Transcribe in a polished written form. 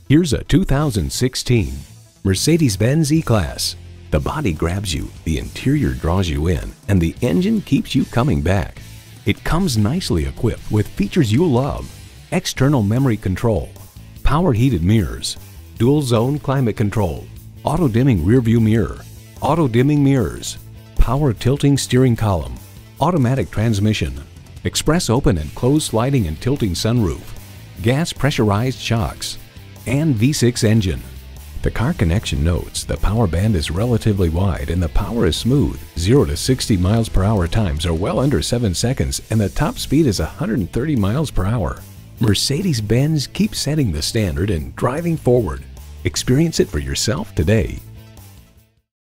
Here's a 2016 Mercedes-Benz E-Class. The body grabs you, the interior draws you in, and the engine keeps you coming back. It comes nicely equipped with features you love: external memory control, power heated mirrors, dual zone climate control, auto dimming rearview mirror, auto dimming mirrors, power tilting steering column, automatic transmission, express open and close sliding and tilting sunroof, gas pressurized shocks, and V6 engine. The Car Connection notes the power band is relatively wide and the power is smooth. 0 to 60 miles per hour times are well under 7 seconds and the top speed is 130 miles per hour. Mercedes-Benz keeps setting the standard and driving forward. Experience it for yourself today.